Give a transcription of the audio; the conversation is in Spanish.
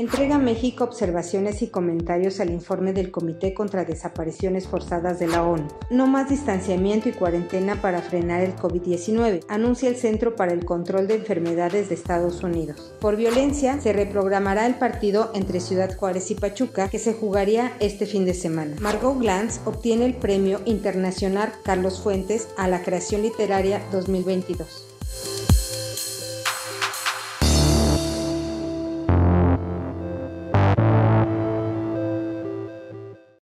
Entrega México observaciones y comentarios al informe del Comité contra Desapariciones Forzadas de la ONU. No más distanciamiento y cuarentena para frenar el COVID-19, anuncia el Centro para el Control de Enfermedades de Estados Unidos. Por violencia, se reprogramará el partido entre Ciudad Juárez y Pachuca, que se jugaría este fin de semana. Margot Glantz obtiene el Premio Internacional Carlos Fuentes a la Creación Literaria 2022.